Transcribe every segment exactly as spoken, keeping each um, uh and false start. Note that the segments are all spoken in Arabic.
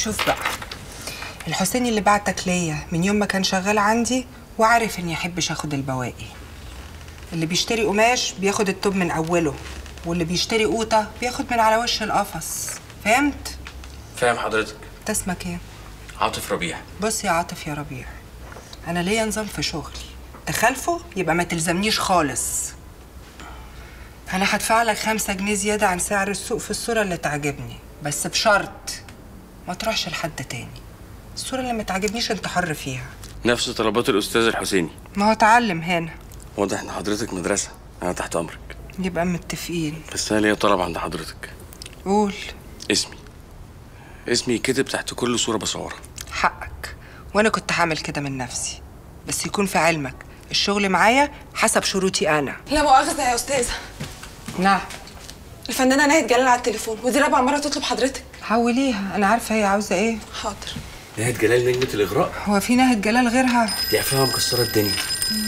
شوف بقى، الحسيني اللي بعتك ليا من يوم ما كان شغال عندي وعارف اني احبش اخد البواقي. اللي بيشتري قماش بياخد التوب من اوله، واللي بيشتري قوطه بياخد من على وش القفص. فهمت؟ فاهم حضرتك. انت اسمك ايه؟ عاطف ربيع. بص يا عاطف يا ربيع، انا ليا نظام في شغلي، تخالفه يبقى ما تلزمنيش خالص. انا هدفع لك خمسة جنيه زياده عن سعر السوق في الصوره اللي تعجبني، بس بشرط ما تروحش لحد تاني. الصوره اللي ما تعجبنيش انت حر فيها. نفس طلبات الاستاذ الحسيني. ما هو اتعلم هنا. واضح ان حضرتك مدرسه، انا تحت امرك. يبقى متفقين. بس انا ليا طلب عند حضرتك. قول. اسمي اسمي كتب تحت كل صوره بصورها. حقك، وانا كنت هعمل كده من نفسي، بس يكون في علمك الشغل معايا حسب شروطي انا. لا مؤاخذة يا أستاذة. نعم. الفنانة ناهد جلال على التليفون، ودي رابع مرة تطلب حضرتك. حوليها، أنا عارفة هي عاوزة إيه. حاضر. ناهد جلال نجمة الإغراء؟ هو في ناهد جلال غيرها؟ دي أفلامها مكسرة الدنيا.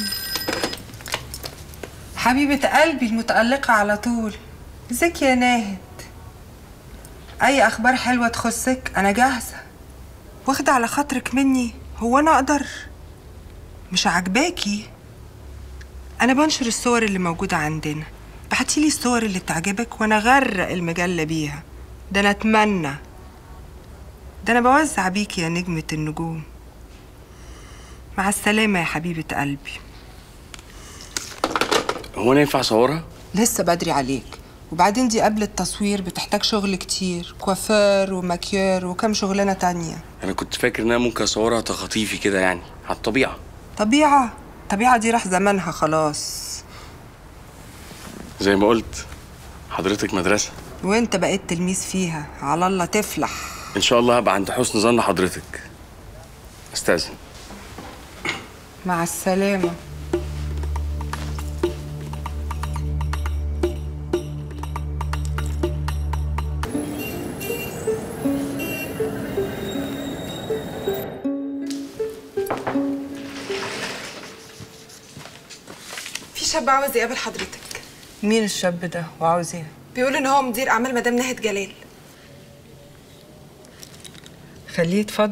حبيبة قلبي المتألقة على طول. ازيك يا ناهد؟ أي أخبار حلوة تخصك أنا جاهزة. واخدة على خاطرك مني، هو أنا أقدر؟ مش عاجباكي؟ أنا بنشر الصور اللي موجودة عندنا، بعتيلي الصور اللي تعجبك وأنا غرق المجلة بيها. ده أنا أتمنى، ده أنا بوزع بيكي يا نجمة النجوم. مع السلامة يا حبيبة قلبي. هو أنا ينفع أصورها؟ لسه بدري عليك، وبعدين دي قبل التصوير بتحتاج شغل كتير، كوافير وماكيير وكم شغلانة تانية. أنا كنت فاكر إن أنا ممكن أصورها تخطيفي كده، يعني على الطبيعة. طبيعة؟ الطبيعة دي راح زمانها خلاص. زي ما قلت حضرتك مدرسة، وانت بقيت تلميذ فيها، على الله تفلح. إن شاء الله هبقى عند حسن ظن حضرتك. أستاذن. مع السلامة. في شاب عاوز يقابل حضرتك. مين الشاب ده وعاوز ايه؟ بيقول ان هو مدير اعمال مدام ناهد جلال. خليه يتفضل.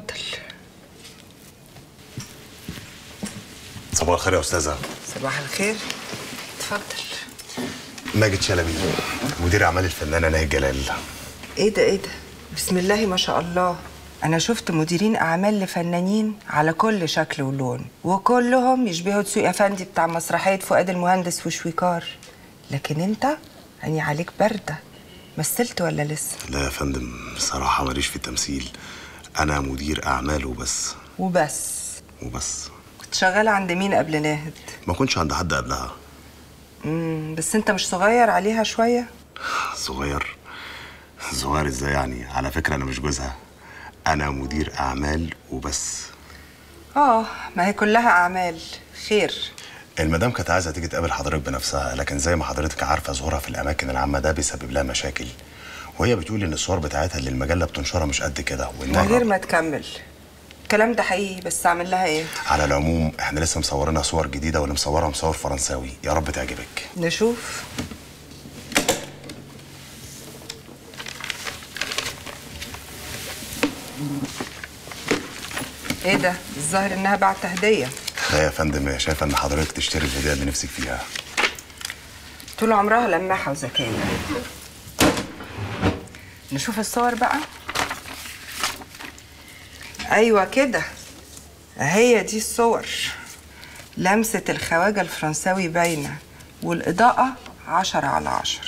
صباح الخير يا استاذه. صباح الخير، اتفضل. ماجد شلبي، مدير اعمال الفنانه ناهد جلال. ايه ده ايه ده؟ بسم الله ما شاء الله. انا شفت مديرين اعمال لفنانين على كل شكل ولون، وكلهم يشبهوا دسوقي افندي بتاع مسرحيه فؤاد المهندس وشويكار، لكن انت عيني عليك بارده. مثلت ولا لسه؟ لا يا فندم، بصراحه ماليش في التمثيل، انا مدير اعمال وبس. وبس؟ وبس. كنت شغاله عند مين قبل ناهد؟ ما كنتش عند حد قبلها. امم بس انت مش صغير عليها شويه؟ صغير؟ صغير ازاي يعني؟ على فكره انا مش جوزها، انا مدير اعمال وبس. اه، ما هي كلها اعمال خير. المدام كانت عايزه تيجي تقابل حضرتك بنفسها، لكن زي ما حضرتك عارفه ظهورها في الاماكن العامه ده بيسبب لها مشاكل، وهي بتقول ان الصور بتاعتها اللي المجله بتنشرها مش قد كده. من غير ما تكمل، الكلام ده حقيقي، بس اعمل لها ايه؟ على العموم احنا لسه مصورينها صور جديده، واللي مصورها مصور فرنساوي، يا رب تعجبك. نشوف. ايه ده؟ الظاهر انها بعت هديه. لا يا فندم، هي شايفه ان حضرتك تشتري الهديه اللي نفسك فيها. طول عمرها لماحه وذكيه. نشوف الصور بقى. ايوه كده، هي دي الصور. لمسه الخواجه الفرنساوي باينه، والاضاءه عشرة على عشرة.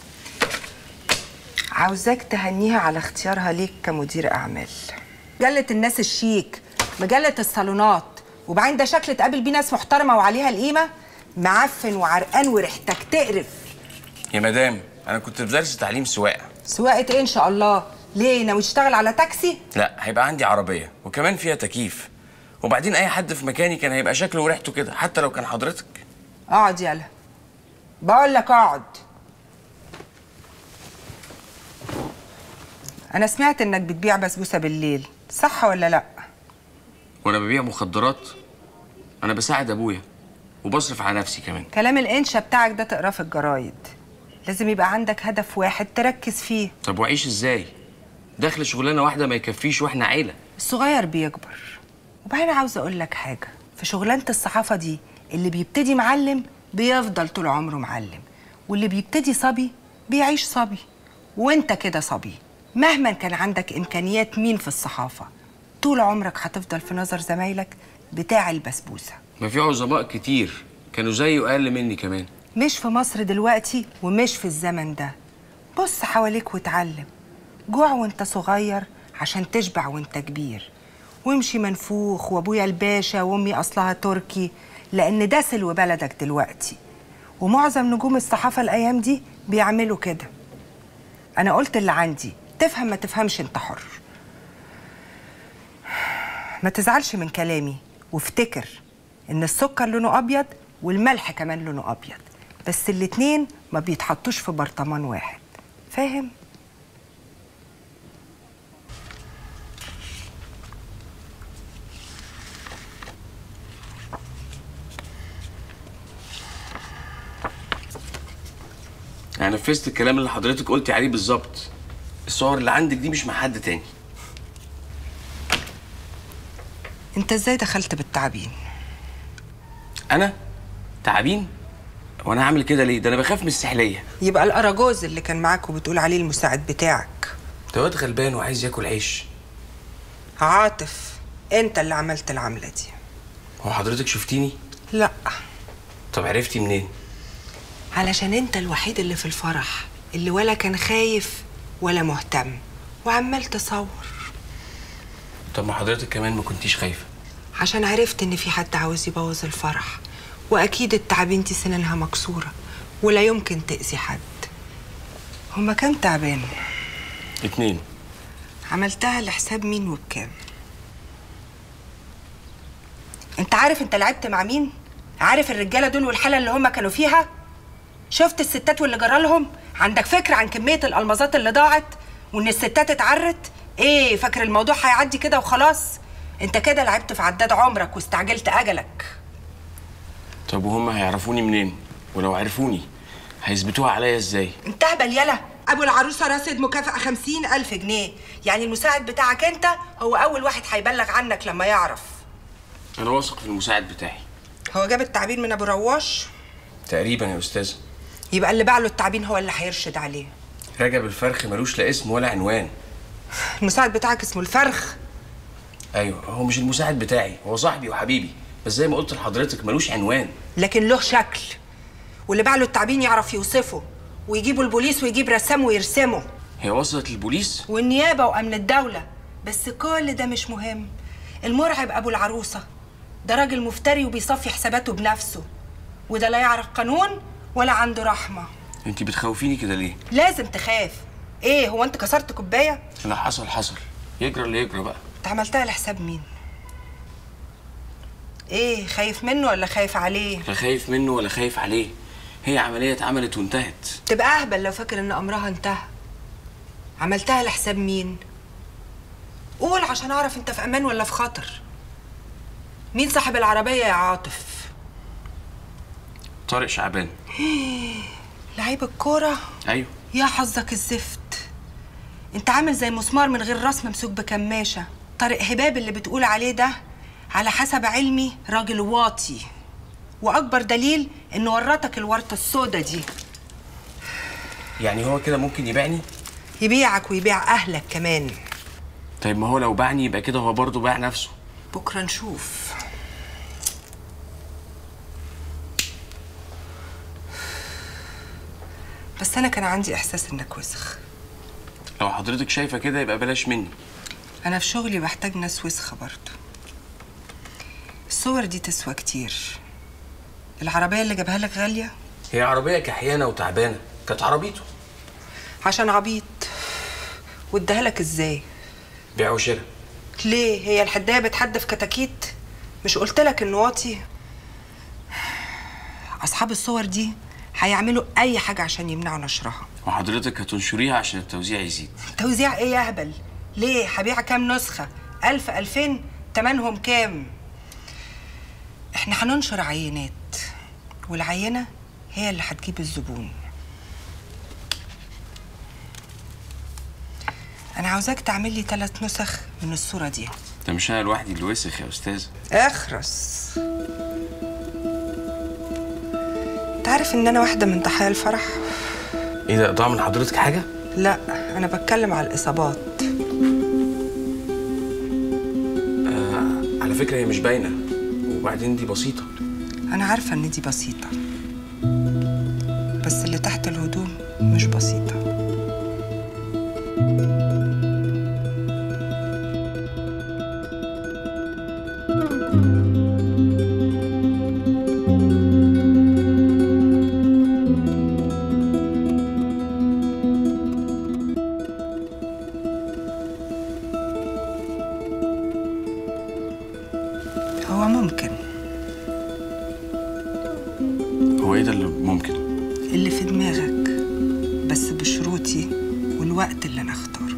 عاوزاك تهنيها على اختيارها ليك كمدير اعمال. مجله الناس الشيك، مجله الصالونات، وبعدين ده شكل تقابل بيه ناس محترمه وعليها القيمه. معفن وعرقان وريحتك تقرف. يا مدام أنا كنت في درس تعليم سواقة. سواقه ايه ان شاء الله؟ ليه، ناوي تشتغل على تاكسي؟ لا، هيبقى عندي عربية وكمان فيها تكييف، وبعدين أي حد في مكاني كان هيبقى شكله وريحته كده، حتى لو كان حضرتك. اقعد يلا، بقول لك اقعد. انا سمعت انك بتبيع بسبوسه بالليل، صح ولا لا؟ وانا ببيع مخدرات؟ انا بساعد ابويا وبصرف على نفسي كمان. كلام الانشا بتاعك ده تقراه في الجرايد، لازم يبقى عندك هدف واحد تركز فيه. طب واعيش ازاي؟ دخل شغلانه واحده ما يكفيش واحنا عيله. الصغير بيكبر. وبعدين عاوزه اقول لك حاجه، في شغلانه الصحافه دي اللي بيبتدي معلم بيفضل طول عمره معلم، واللي بيبتدي صبي بيعيش صبي. وانت كده صبي، مهما كان عندك امكانيات مين في الصحافه، طول عمرك هتفضل في نظر زمايلك بتاع البسبوسه. ما في عظماء كتير كانوا زيي واقل مني كمان. مش في مصر دلوقتي ومش في الزمن ده. بص حواليك واتعلم. جوع وانت صغير عشان تشبع وانت كبير، وامشي منفوخ وابويا الباشا وامي اصلها تركي، لان ده سلو بلدك دلوقتي. ومعظم نجوم الصحافه الايام دي بيعملوا كده. انا قلت اللي عندي، تفهم ما تفهمش انت حر. ما تزعلش من كلامي، وافتكر ان السكر لونه ابيض والملح كمان لونه ابيض، بس الاتنين ما بيتحطوش في برطمان واحد، فاهم؟ انا نفذت الكلام اللي حضرتك قلتي عليه بالظبط. الصور اللي عندك دي مش مع حد تاني. انت ازاي دخلت بالتعابين؟ انا تعابين؟ وانا هعمل كده ليه؟ ده انا بخاف من السحليه. يبقى الاراجوز اللي كان معاك وبتقول عليه المساعد بتاعك ده واد غلبان وعايز ياكل عيش. عاطف، انت اللي عملت العمله دي. هو حضرتك شفتيني؟ لا. طب عرفتي منين؟ علشان انت الوحيد اللي في الفرح اللي ولا كان خايف ولا مهتم وعمال تصور. طب ما حضرتك كمان ما كنتيش خايفه. عشان عرفت ان في حد عاوز يبوظ الفرح، واكيد التعابين دي سنانها مكسوره ولا يمكن تاذي حد. هما كام تعبان؟ اتنين. عملتها لحساب مين وبكام؟ انت عارف انت لعبت مع مين؟ عارف الرجاله دول والحاله اللي هما كانوا فيها؟ شفت الستات واللي جرالهم؟ عندك فكره عن كميه الالمازات اللي ضاعت وان الستات اتعرت؟ ايه فاكر الموضوع هيعدي كده وخلاص؟ انت كده لعبت في عداد عمرك واستعجلت اجلك. طب وهم هيعرفوني منين؟ ولو عرفوني هيثبتوها عليا ازاي؟ انت اهبل يلا. ابو العروسه راسد مكافاه خمسين الف جنيه، يعني المساعد بتاعك انت هو اول واحد هيبلغ عنك لما يعرف. انا واثق في المساعد بتاعي. هو جاب التعبين من ابو رواش؟ تقريبا يا استاذه. يبقى اللي باع له التعبين هو اللي هيرشد عليه. رجب الفرخ ملوش لا اسم ولا عنوان. المساعد بتاعك اسمه الفرخ؟ ايوه، هو مش المساعد بتاعي، هو صاحبي وحبيبي، بس زي ما قلت لحضرتك ملوش عنوان. لكن له شكل، واللي باع له التعبين يعرف يوصفه ويجيبوا البوليس ويجيب رسام ويرسمه. هي وصلت للبوليس والنيابه وامن الدوله، بس كل ده مش مهم. المرعب ابو العروسه ده راجل مفتري وبيصفي حساباته بنفسه، وده لا يعرف قانون ولا عنده رحمه. انت بتخوفيني كده ليه؟ لازم تخاف. ايه هو انت كسرت كوبايه؟ لا، حصل حصل، يجرى اللي يجرى بقى. انت عملتها لحساب مين؟ ايه خايف منه ولا خايف عليه؟ لا خايف منه ولا خايف عليه، هي عمليه اتعملت وانتهت. تبقى اهبل لو فاكر ان امرها انتهى. عملتها لحساب مين؟ قول عشان اعرف انت في امان ولا في خطر. مين صاحب العربيه يا عاطف؟ طارق شعبان. لعيب الكوره؟ ايوه. يا حظك الزفت، انت عامل زي مسمار من غير راس ممسوك بكماشه. طارق هباب اللي بتقول عليه ده على حسب علمي راجل واطي، واكبر دليل انه ورطك الورطه السودا دي. يعني هو كده ممكن يبيعني؟ يبيعك ويبيع اهلك كمان. طيب ما هو لو باعني يبقى كده هو برضه باع نفسه. بكره نشوف. بس انا كان عندي احساس انك وسخ. لو حضرتك شايفه كده يبقى بلاش مني. انا في شغلي بحتاج ناس وسخه برضه. الصور دي تسوى كتير. العربيه اللي جابها لك غاليه؟ هي عربيه كحيانه وتعبانه، كانت عربيته. عشان عبيط. واداها لك ازاي؟ بيع وشراء. ليه؟ هي الحدايه بتحدف كتاكيت؟ مش قلت لك انه واطي؟ اصحاب الصور دي هيعملوا اي حاجه عشان يمنعوا نشرها. وحضرتك هتنشريها عشان التوزيع يزيد. توزيع ايه يا اهبل؟ ليه؟ هبيع كام نسخه؟ ألف ألفين؟ تمنهم كام؟ احنا هننشر عينات، والعينه هي اللي هتجيب الزبون. انا عاوزاك تعمل لي ثلاث نسخ من الصوره دي. ده مش انا لوحدي اللي وسخ يا استاذ. اخرس. انت عارف ان انا واحده من ضحايا الفرح؟ ايه ده، ضاع من حضرتك حاجه؟ لا، انا بتكلم على الاصابات. آه على فكره هي مش باينه، وبعدين دي بسيطه. انا عارفه ان دي بسيطه، بس اللي تحت الهدوم مش بسيطه. هو ممكن. هو ايه ده اللي ممكن؟ اللي في دماغك، بس بشروطي والوقت اللي انا اختاره.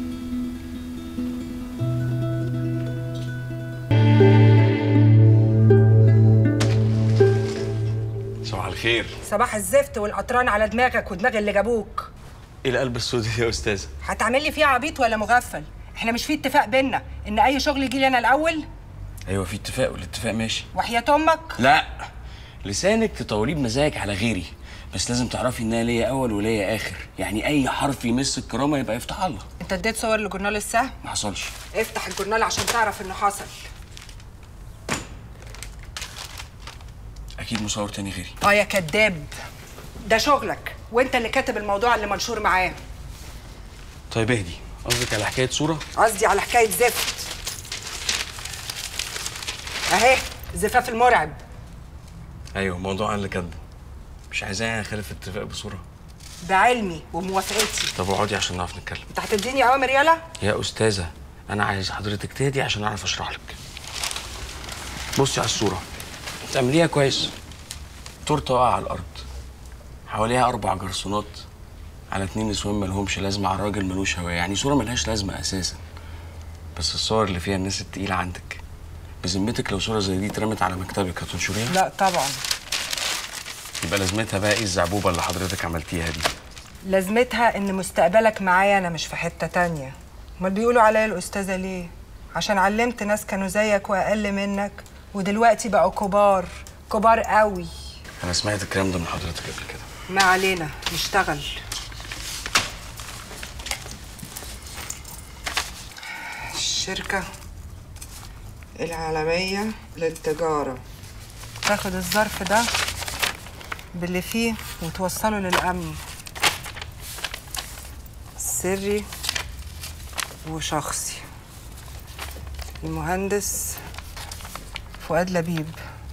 صباح الخير. صباح الزفت والقطران على دماغك ودماغ اللي جابوك. ايه القلب السود دي يا استاذه؟ هتعمل لي فيه عبيط ولا مغفل؟ احنا مش في اتفاق بينا ان اي شغل يجي لي انا الاول؟ ايوه في اتفاق، والاتفاق ماشي. وحياة امك؟ لا، لسانك تطوريه بمزاجك على غيري، بس لازم تعرفي انها ليا اول وليا اخر، يعني اي حرف يمس الكرامه يبقى يفتح الله. انت اديت صور لجورنال السهم؟ ما حصلش. افتح الجورنال عشان تعرف انه حصل. اكيد مصور تاني غيري. اه يا كداب، ده شغلك وانت اللي كاتب الموضوع اللي منشور معاه. طيب اهدي، قصدك على حكايه صوره؟ قصدي على حكايه زفت. اهي زفاف المرعب. ايوه موضوع اللي كاتبه. مش عايزاه اخالف اتفاق بصوره. ده علمي وموافقتي. طب اقعدي عشان نعرف نتكلم. انت هتديني اوامر يالا؟ يا استاذه انا عايز حضرتك تهدي عشان اعرف اشرح لك. بصي على الصوره، تعمليها كويس. تورته واقعه على الارض، حواليها اربع جرسونات على اتنين نسوان مالهمش لازمه على راجل ملوش هويه، يعني صوره ملهاش لازمه اساسا. بس الصور اللي فيها الناس التقيله عندك، بذمتك لو صوره زي دي اترمت على مكتبك هتنشريها؟ لا طبعا. يبقى لازمتها بقى ايه الزعبوبه اللي حضرتك عملتيها دي؟ لازمتها ان مستقبلك معايا انا، مش في حته تانية. امال بيقولوا عليا الاستاذه ليه؟ عشان علمت ناس كانوا زيك واقل منك ودلوقتي بقوا كبار، كبار قوي. انا سمعت الكلام ده من حضرتك قبل كده. ما علينا، نشتغل. الشركة العالمية للتجارة تاخد الظرف ده باللي فيه وتوصله للأمن، سري وشخصي. المهندس فؤاد لبيب،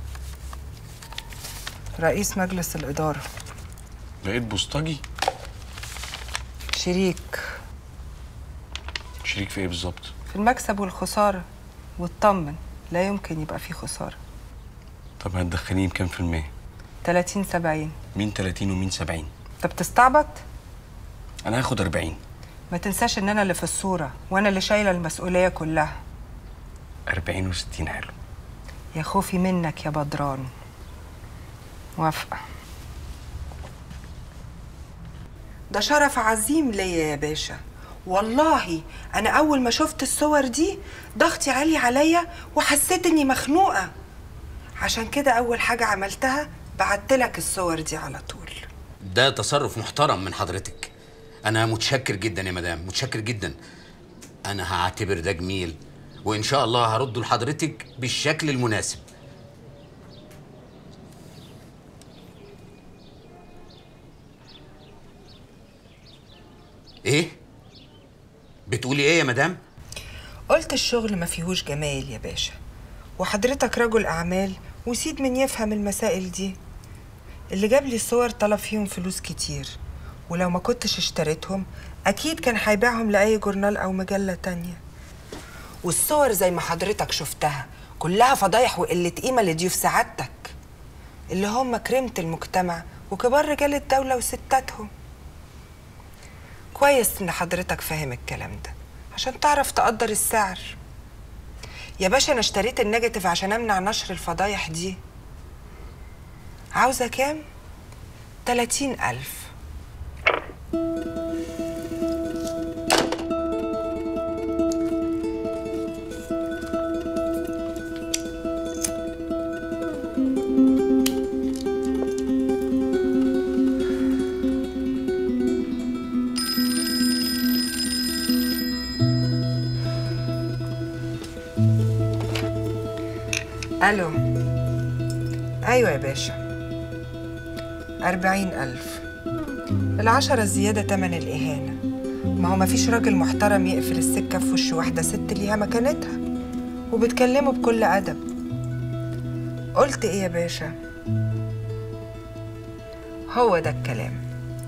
رئيس مجلس الإدارة. لقيت بوسطجي؟ شريك. شريك في ايه بالظبط؟ في المكسب والخسارة، واطمن لا يمكن يبقى فيه خسارة. طب هتدخليني بكام في المية؟ تلاتين سبعين. مين تلاتين ومين سبعين؟ انت بتستعبط؟ انا هاخد أربعين. ما تنساش ان انا اللي في الصورة وانا اللي شايلة المسؤولية كلها. أربعين وستين حلو. يا خوفي منك يا بدران. موافقة. ده شرف عظيم ليا يا باشا، والله انا اول ما شفت الصور دي ضغطي عالي عليا وحسيت اني مخنوقة، عشان كده اول حاجة عملتها بعتلك الصور دي على طول. ده تصرف محترم من حضرتك. انا متشكر جدا يا مدام، متشكر جدا. انا هعتبر ده جميل، وان شاء الله هرده لحضرتك بالشكل المناسب. ايه بتقولي ايه يا مدام؟ قلت الشغل ما فيهوش جمال يا باشا، وحضرتك رجل اعمال وسيد من يفهم المسائل دي. اللي جاب لي الصور طلب فيهم فلوس كتير، ولو ما كنتش اشتريتهم اكيد كان هيبيعهم لاي جورنال او مجله تانية. والصور زي ما حضرتك شفتها كلها فضايح وقله قيمه لضيوف سعادتك، اللي هم كريمه المجتمع وكبار رجال الدوله وستاتهم. كويس ان حضرتك فاهم الكلام ده عشان تعرف تقدر السعر. يا باشا انا اشتريت النيجاتيف عشان امنع نشر الفضايح دي. عاوزه كام؟ تلاتين ألف. الو. ايوه يا باشا. أربعين ألف. العشرة الزيادة تمن الإهانة. ما هو مفيش راجل محترم يقفل السكة في وش واحدة ست ليها مكانتها وبتكلمه بكل أدب. قلت إيه يا باشا؟ هو ده الكلام.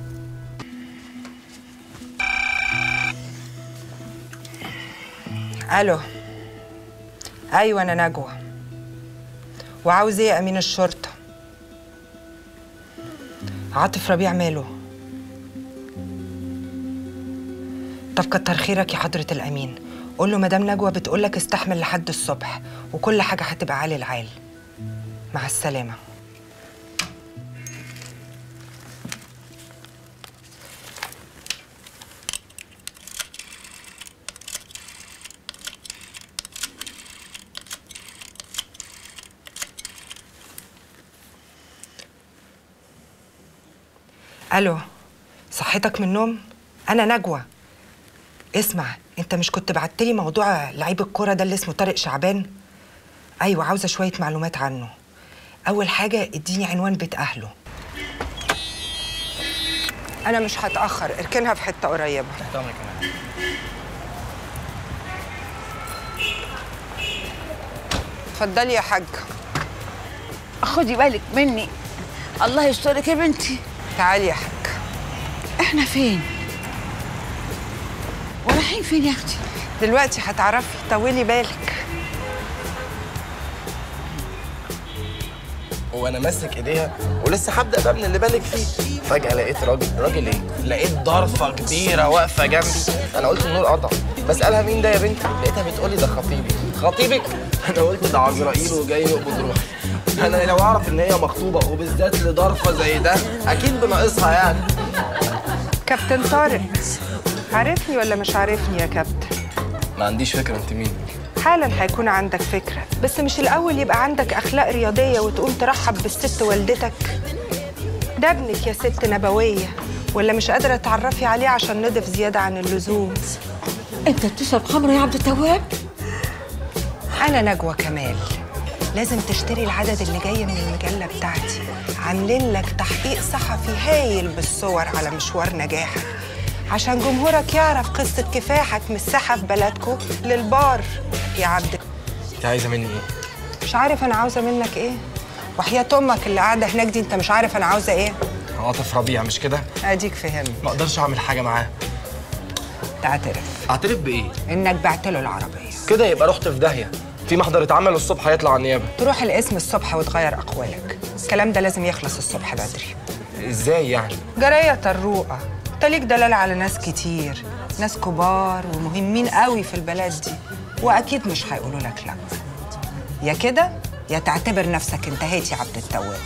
ألو. أيوة أنا نجوى. وعاوز إيه يا أمين الشرطة؟ عاطف ربيع ماله؟ طب كتر خيرك يا حضرة الأمين. قول له مدام نجوى بتقولك استحمل لحد الصبح وكل حاجة هتبقى عالي العال. مع السلامة. ألو. صحتك من النوم؟ أنا نجوى. اسمع، أنت مش كنت بعتلي موضوع لعيب الكورة ده اللي اسمه طارق شعبان؟ أيوة، عاوزة شوية معلومات عنه. أول حاجة اديني عنوان بيت أهله. أنا مش هتأخر، اركنها في حتة قريبة. تحت أمرك يا مدام. اتفضلي يا حاجة. خدي بالك مني. الله يسترك يا بنتي. تعالي يا حاج. احنا فين؟ ورايحين فين يا اختي؟ دلوقتي هتعرفي، طولي بالك. وانا ماسك ايديها ولسه هبدا بقى من اللي بالك فيه، فجاه لقيت راجل. راجل ايه؟ لقيت ضرفه كبيره واقفه جنبي. انا قلت النور قطع، بسالها مين ده يا بنتي؟ لقيتها بتقولي ده خطيبي. خطيبك؟ انا قلت ده عزرائيل وجاي يقبض روحي. انا لو اعرف ان هي مخطوبه وبالذات لضرفه زي ده اكيد بناقصها يعني. كابتن طارق، عارفني ولا مش عارفني يا كابتن؟ ما عنديش فكره انت مين. حالا هيكون عندك فكرة، بس مش الأول يبقى عندك أخلاق رياضية وتقوم ترحب بالست والدتك؟ ده ابنك يا ست نبوية، ولا مش قادرة تعرفي عليه عشان نضف زيادة عن اللزوم؟ انت بتشرب خمره يا عبد التواب؟ أنا نجوى كمال. لازم تشتري العدد اللي جاي من المجلة بتاعتي. عاملين لك تحقيق صحفي هايل بالصور على مشوار نجاحك، عشان جمهورك يعرف قصة كفاحك من الساحة في بلدكو للبار يا عبد. انت عايزه مني ايه؟ مش عارف أنا عاوزة منك إيه؟ وحياة أمك اللي قاعدة هناك دي أنت مش عارف أنا عاوزة إيه؟ عاطف ربيع مش كده؟ أديك فهمت. ما اقدرش اعمل حاجه معاه. تعترف اعترف بايه؟ إنك بعت له العربية. كده يبقى رحت في داهيه. في محضر اتعمل الصبح هيطلع على النيابه. تروح القسم الصبح وتغير أقوالك. الكلام ده لازم يخلص الصبح بدري. ازاي يعني؟ جراية طروقة، انت ليك دلالة على ناس كتير، ناس كبار ومهمين قوي في البلد دي، واكيد مش هيقولوا لك لا. يا كده يا تعتبر نفسك انتهيت يا عبد التواب.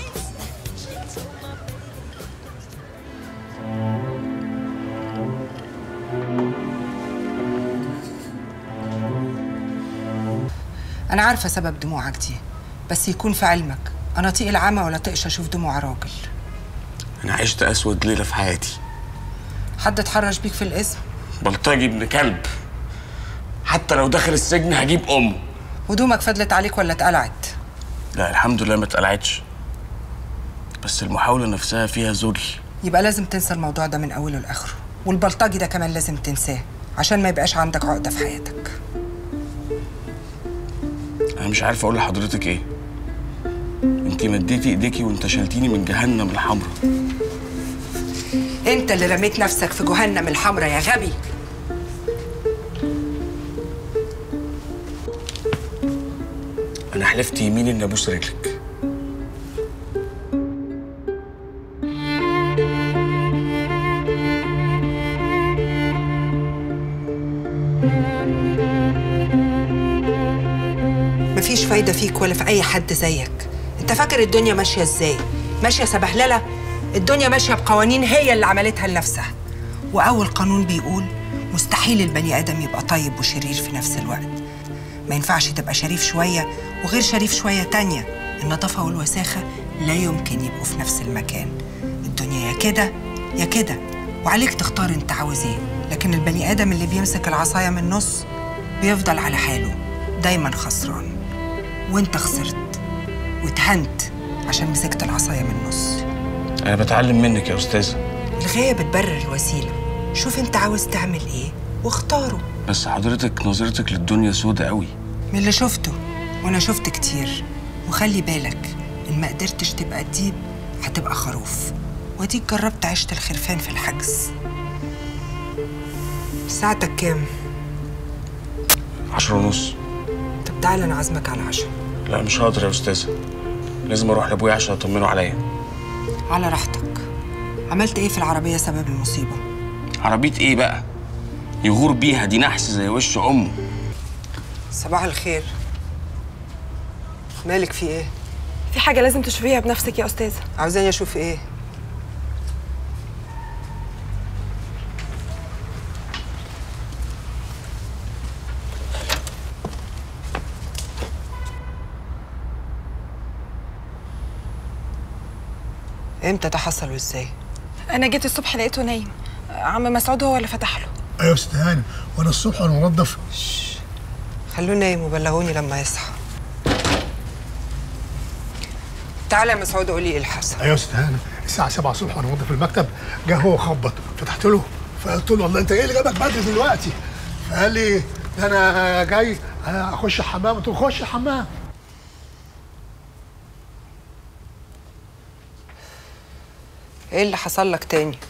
انا عارفة سبب دموعك دي، بس يكون في علمك انا طيق العمى ولا طيقش اشوف دموع راجل. أنا عشت أسود ليلة في حياتي. حد اتحرش بيك في الاسم؟ بلطجي ابن كلب. حتى لو دخل السجن هجيب أمه. هدومك فضلت عليك ولا اتقلعت؟ لا الحمد لله ما اتقلعتش، بس المحاولة نفسها فيها ذل. يبقى لازم تنسى الموضوع ده من أوله لآخره، والبلطجي ده كمان لازم تنساه عشان ما يبقاش عندك عقدة في حياتك. أنا مش عارف أقول لحضرتك إيه. أنتي مديتي إيديكي وانتشلتيني من جهنم الحمراء. أنت اللي رميت نفسك في جهنم الحمراء يا غبي. أنا حلفت يمين إني أبوس رجلك. مفيش فايدة فيك ولا في أي حد زيك. أنت فاكر الدنيا ماشية إزاي؟ ماشية سبهللة؟ الدنيا ماشية بقوانين هي اللي عملتها لنفسها. وأول قانون بيقول مستحيل البني آدم يبقى طيب وشرير في نفس الوقت. ما ينفعش تبقى شريف شوية وغير شريف شوية تانية. النظافة والوساخة لا يمكن يبقوا في نفس المكان. الدنيا يا كده يا كده، وعليك تختار انت عاوز ايه. لكن البني آدم اللي بيمسك العصاية من النص بيفضل على حاله، دايما خسران. وانت خسرت. واتهنت عشان مسكت العصايه من النص. انا بتعلم منك يا استاذه. الغايه بتبرر الوسيله. شوف انت عاوز تعمل ايه واختاره. بس حضرتك نظرتك للدنيا سودة قوي. من اللي شفته وانا شفت كتير. وخلي بالك ان ما قدرتش تبقى ديب هتبقى خروف. واديك جربت عيشه الخرفان في الحجز. ساعتك كام؟ عشرة ونص. طب تعالى انا عازمك على عشاء. لا مش هقدر يا استاذه، لازم اروح لابويا عشان اطمنه عليا. على راحتك. عملت ايه في العربيه سبب المصيبه؟ عربيه ايه بقى؟ يغور بيها، دي نحس زي وش امه. صباح الخير. مالك في ايه؟ في حاجه لازم تشوفيها بنفسك يا استاذه. عاوزاني اشوف ايه؟ امتى ده حصل وازاي؟ انا جيت الصبح لقيته نايم. عم مسعود هو اللي فتح له. ايوه يا ست هانم، وانا الصبح وانا منضف. خلوه نايم وبلغوني لما يصحى. تعالى يا مسعود قولي ايه اللي حصل. ايوه يا ست هانم، الساعه سبعة الصبح وانا منضف المكتب، جه هو خبط، فتحت له فقلت له والله انت ايه اللي جابك بدري دلوقتي؟ فقال لي ده انا جاي اخش الحمام. قلت له خش الحمام. ايه اللي حصل لك تاني؟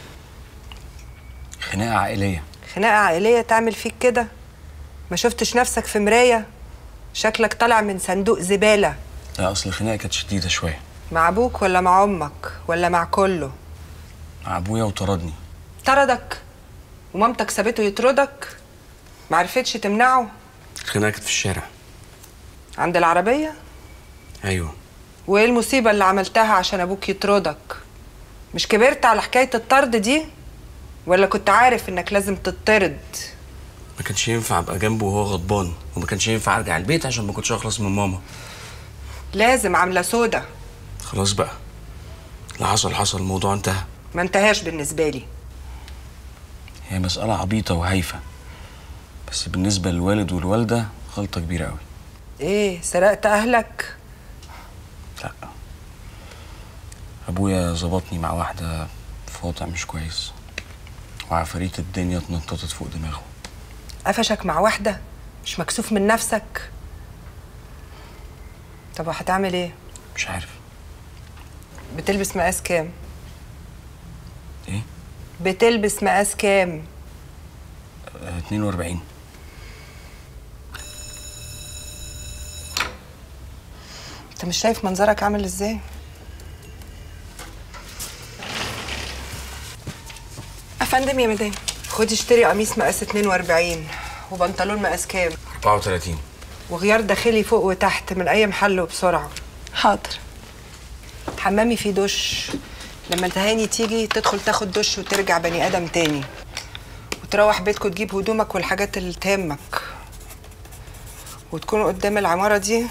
خناقه عائليه. خناقه عائليه تعمل فيك كده؟ ما شفتش نفسك في مرايه؟ شكلك طالع من صندوق زباله. لا اصل الخناقه كانت شديده شويه. مع ابوك ولا مع امك ولا مع كله؟ مع ابويا وطردني. طردك؟ ومامتك سابته يطردك؟ معرفتش تمنعه؟ الخناقه كانت في الشارع. عند العربيه؟ ايوه. وايه المصيبه اللي عملتها عشان ابوك يطردك؟ مش كبرت على حكايه الطرد دي؟ ولا كنت عارف انك لازم تطرد؟ ما كانش ينفع ابقى جنبه وهو غضبان، وما كانش ينفع ارجع البيت عشان ما كنتش اخلص من ماما. لازم عامله سودا. خلاص بقى، اللي حصل حصل، الموضوع انتهى. ما انتهاش بالنسبه لي. هي مسألة عبيطة وهايفة، بس بالنسبة للوالد والوالدة غلطة كبيرة قوي. ايه، سرقت اهلك؟ لا، ابويا ظبطني مع واحدة في وضع مش كويس، وعفاريت الدنيا اتنططت فوق دماغه. قفشك مع واحدة؟ مش مكسوف من نفسك؟ طب وهتعمل ايه؟ مش عارف. بتلبس مقاس كام؟ ايه؟ بتلبس مقاس كام؟ اه اتنين واربعين. انت مش شايف منظرك عامل ازاي؟ افندم يا مدام. خدي اشتري قميص مقاس اتنين واربعين وبنطلون مقاس كام؟ اربعة وتلاتين. وغيار داخلي فوق وتحت من اي محل وبسرعه. حاضر. حمامي فيه دش، لما تهاني تيجي تدخل تاخد دش وترجع بني ادم تاني، وتروح بيتكم تجيب هدومك والحاجات اللي تهمك، وتكون قدام العماره دي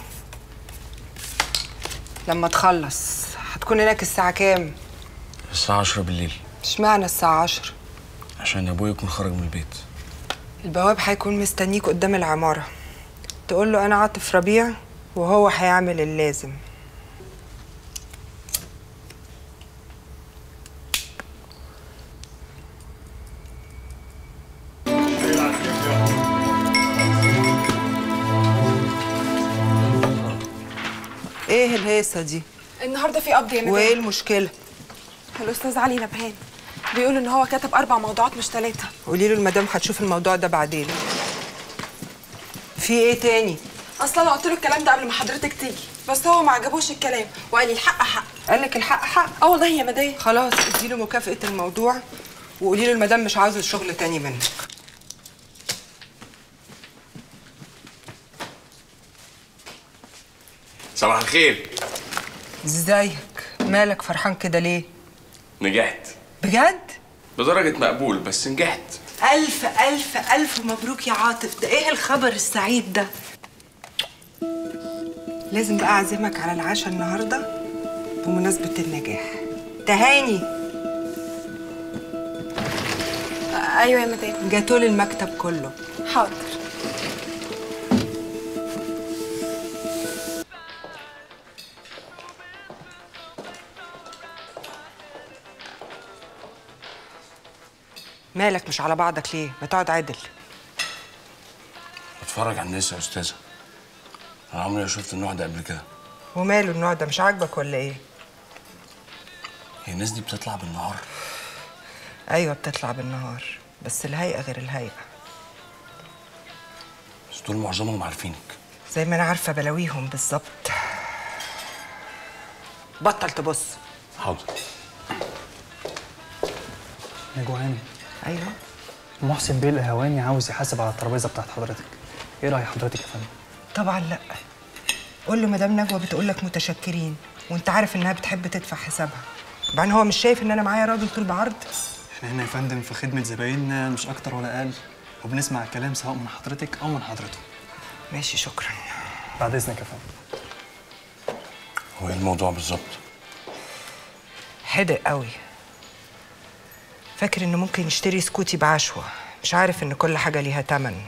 لما تخلص. هتكون هناك الساعه كام؟ الساعة عشرة بالليل. اشمعنى الساعه عشرة؟ عشان ابويا يكون خرج من البيت. البواب هيكون مستنيك قدام العماره، تقول له انا عاطف ربيع وهو هيعمل اللازم. ايه الهيصه دي؟ النهارده في قبض يا مدام. وايه المشكله؟ الاستاذ علي نبهان بيقول ان هو كتب اربع موضوعات مش ثلاثه. قولي له المدام هتشوف الموضوع ده بعدين. في ايه تاني؟ اصلا انا قلت له الكلام ده قبل ما حضرتك تيجي، بس هو ما عجبوش الكلام وقال لي الحق حق. قال لك الحق حق؟ اه والله يا مدام. خلاص ادي له مكافاه الموضوع وقولي له المدام مش عاوزه الشغل تاني منك. صباح الخير. ازيك؟ مالك فرحان كده ليه؟ نجحت. بجد؟ بدرجة مقبول بس نجحت. ألف ألف ألف مبروك يا عاطف، ده إيه الخبر السعيد ده؟ لازم بقى أعزمك على العشاء النهاردة بمناسبة النجاح. تهاني. آه أيوة يا مدام. جاتولي المكتب كله. حاضر. مالك مش على بعضك ليه؟ ما تقعد عدل. بتفرج على الناس يا استاذه. انا عمري ما شفت النوع ده قبل كده. وماله النوع ده مش عاجبك ولا ايه؟ هي الناس دي بتطلع بالنهار؟ ايوه بتطلع بالنهار، بس الهيئه غير الهيئه. بس دول معظمهم عارفينك. زي ما انا عارفه بلاويهم بالظبط. بطل تبص. حاضر. نجوان. ايوه. محسن بيه القهواني عاوز يحاسب على الترابيزه بتاعت حضرتك. ايه راي حضرتك يا فندم؟ طبعا لا. قول له مدام نجوى بتقول لك متشكرين، وانت عارف انها بتحب تدفع حسابها. بعدين هو مش شايف ان انا معايا راجل طول بعرض؟ احنا هنا يا فندم في خدمه زبايننا مش اكتر ولا اقل، وبنسمع الكلام سواء من حضرتك او من حضرته. ماشي شكرا. بعد اذنك يا فندم. هو ايه الموضوع بالظبط؟ حدق قوي. فاكر انه ممكن يشتري سكوتي بعشوة، مش عارف ان كل حاجة ليها تمن.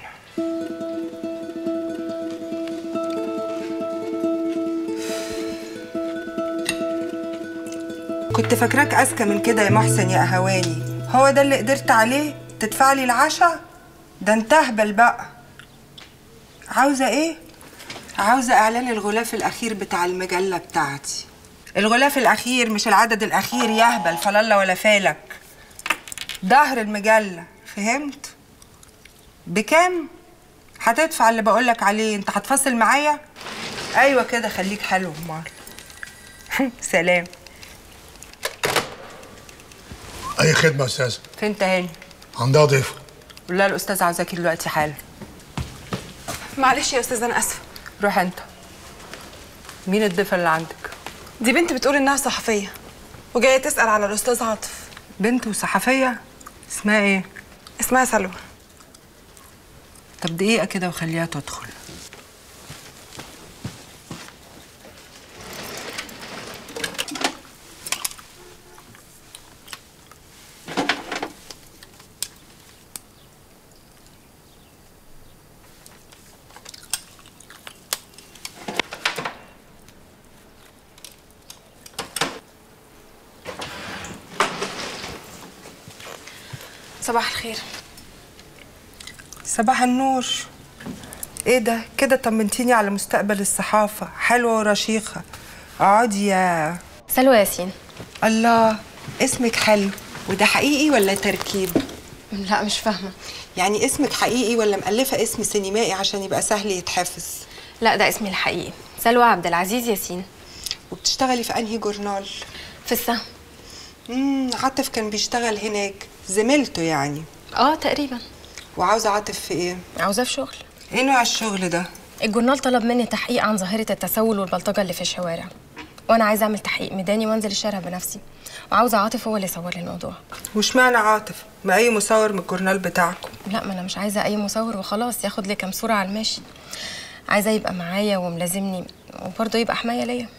كنت فاكراك اذكى من كده يا محسن يا قهواني. هو ده اللي قدرت عليه؟ تدفع لي العشاء؟ ده انت اهبل بقى. عاوزة ايه؟ عاوزة اعلان الغلاف الاخير بتاع المجلة بتاعتي. الغلاف الاخير مش العدد الاخير يهبل فلالة ولا فالك. ظهر المجلة، فهمت؟ بكام؟ هتدفع اللي بقولك عليه. انت هتفصل معايا؟ ايوه كده، خليك حلو امال. سلام. اي خدمه يا استاذه. فين تهاني؟ عندها ضيفه. قول لها الاستاذ عاوزاكي دلوقتي حالا. معلش يا استاذه انا اسفه. روح انت. مين الضيفه اللي عندك؟ دي بنت بتقول انها صحفيه وجايه تسال على الاستاذ عاطف. بنت وصحفيه؟ اسمها ايه؟ اسمها سلوى. طب دقيقه كده وخليها تدخل. صباح الخير. صباح النور. ايه ده كده؟ طمنتيني على مستقبل الصحافه. حلوه ورشيقه. اقعدي يا سلوى ياسين. الله، اسمك حلو. وده حقيقي ولا تركيب؟ لا مش فاهمه. يعني اسمك حقيقي ولا مألفه اسم سينمائي عشان يبقى سهل يتحفظ؟ لا ده اسمي الحقيقي، سلوى عبد العزيز ياسين. وبتشتغلي في انهي جورنال؟ في السهم. امم عاطف كان بيشتغل هناك، زميلته يعني؟ اه تقريبا. وعاوزه عاطف في ايه؟ عاوزاه في شغل. ايه نوع الشغل ده؟ الجورنال طلب مني تحقيق عن ظاهره التسول والبلطجه اللي في الشوارع، وانا عايزه اعمل تحقيق ميداني وانزل الشارع بنفسي، وعاوزه عاطف هو اللي يصور لي الموضوع. واشمعنى عاطف؟ ما اي مصور من الجورنال بتاعكم. لا ما انا مش عايزه اي مصور وخلاص ياخد لي كام صوره على الماشي، عايزه يبقى معايا وملازمني وبرضه يبقى حمايه ليا.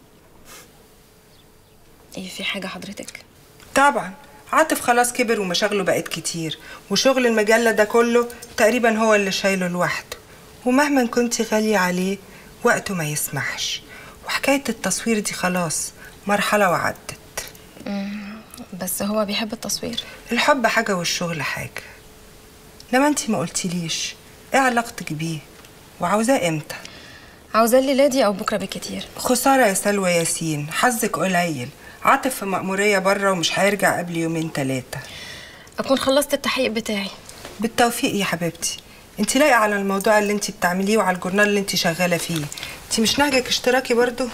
ايه في حاجه حضرتك؟ طبعا عاطف خلاص كبر ومشاغله بقت كتير، وشغل المجله ده كله تقريبا هو اللي شايله لوحده، ومهما كنتي غاليه عليه وقته ما يسمحش. وحكايه التصوير دي خلاص مرحله وعدت. امم بس هو بيحب التصوير. الحب حاجه والشغل حاجه. لما انتي ما قلتيليش ايه علاقتك بيه وعاوزاه امتى؟ عاوزاه الليله دي او بكره بالكتير. خساره يا سلوى ياسين، حظك قليل. عاطف في مأمورية بره ومش هيرجع قبل يومين ثلاثة. أكون خلصت التحقيق بتاعي. بالتوفيق يا حبيبتي. انت لاقي على الموضوع اللي انت بتعمليه وعلى الجورنال اللي انت شغالة فيه. انت مش نهجك اشتراكي برضو؟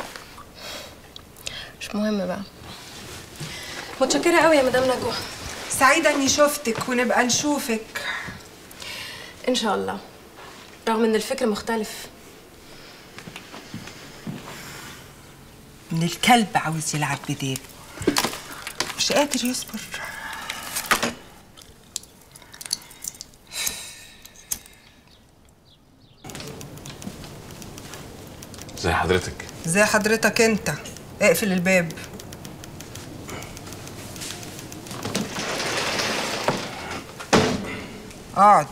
مش مهم بقى. متشكرة قوي يا مدام نجوى. سعيدة اني شفتك ونبقى نشوفك. إن شاء الله. رغم إن الفكر مختلف. من الكلب عاوز يلعب بديل، مش قادر يصبر. زي حضرتك. زي حضرتك انت. اقفل الباب. اقعد.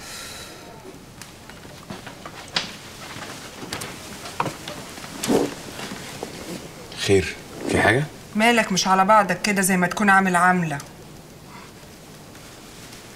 خير، في حاجة؟ مالك مش على بعضك كده زي ما تكون عامل عاملة؟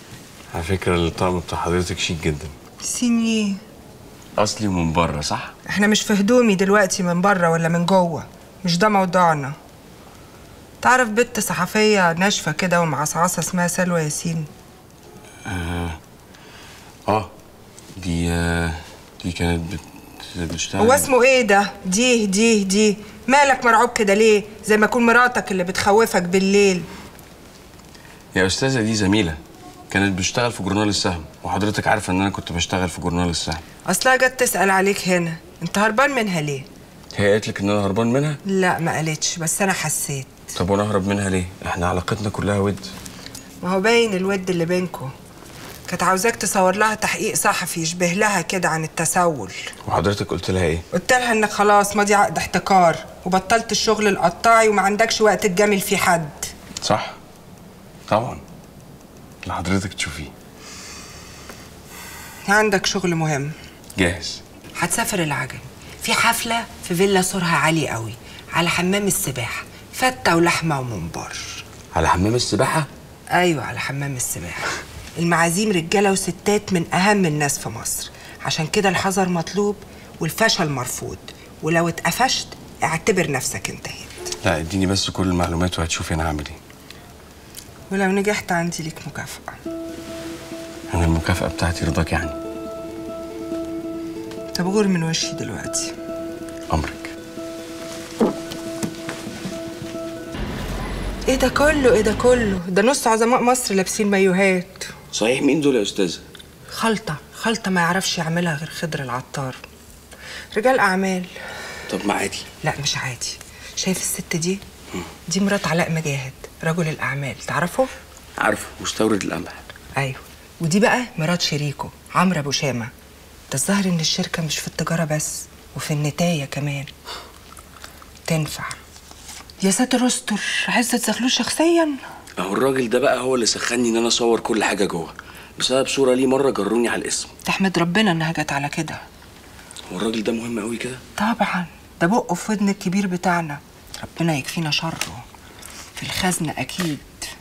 على فكره الطقم بتاع حضرتك شيك جدا. سينيه اصلي ومن بره صح؟ احنا مش في هدومي دلوقتي من بره ولا من جوه، مش ده موضوعنا. تعرف بنت صحفيه ناشفه كده ومعصعصه اسمها سلوى ياسين؟ اه اه دي آه دي كانت بت... بتشتغل. هو اسمه ايه ده؟ دي دي دي مالك مرعوب كده ليه؟ زي ما يكون مراتك اللي بتخوفك بالليل. يا استاذه دي زميله كانت بتشتغل في جورنال السهم، وحضرتك عارفه ان انا كنت بشتغل في جورنال السهم. اصلها جت تسال عليك هنا، انت هربان منها ليه؟ هي قالت لك ان انا هربان منها؟ لا ما قالتش، بس انا حسيت. طب وانا اهرب منها ليه؟ احنا علاقتنا كلها ود. ما هو باين الود اللي بينكم. كانت عاوزاك تصور لها تحقيق صحفي يشبه لها كده عن التسول. وحضرتك قلت لها ايه؟ قلت لها انك خلاص ماضي عقد احتكار وبطلت الشغل القطاعي وما عندكش وقت تجامل فيه حد. صح طبعا اللي حضرتك تشوفيه. عندك شغل مهم. جاهز. هتسافر العجم في حفله في فيلا سورها عالي قوي على حمام السباحه، فته ولحمه وممبار. على حمام السباحه؟ ايوه على حمام السباحه. المعازيم رجاله وستات من اهم الناس في مصر، عشان كده الحذر مطلوب والفشل مرفوض، ولو اتقفشت اعتبر نفسك انتهيت. لا اديني بس كل المعلومات وهتشوفي انا هعمل ايه. ولو نجحت عندي ليك مكافأة. انا المكافأة بتاعتي رضاك يعني؟ طب غور من وشي دلوقتي. امرك. ايه ده كله؟ ايه ده كله؟ ده نص عظماء مصر لابسين مايوهات. صحيح مين دول يا استاذه؟ خلطة خلطة ما يعرفش يعملها غير خضر العطار. رجال اعمال. طب ما عادي. لا مش عادي. شايف الست دي؟ دي مرات علاء مجاهد رجل الاعمال، تعرفه؟ عارفه، مستورد القمح. ايوه. ودي بقى مرات شريكه عمرو ابو شامه. ده الظاهر ان الشركه مش في التجاره بس، وفي النتايه كمان. تنفع. يا ساتر استر، عزت زغلول شخصيا. اهو الراجل ده بقى هو اللي سخني ان انا اصور كل حاجه جوه، بسبب صوره ليه مره جروني على الاسم. تحمد ربنا انها جت على كده. هو الراجل ده مهم قوي كده؟ طبعا، ده بقه في ودن الكبير بتاعنا، ربنا يكفينا شره. في الخزنه اكيد.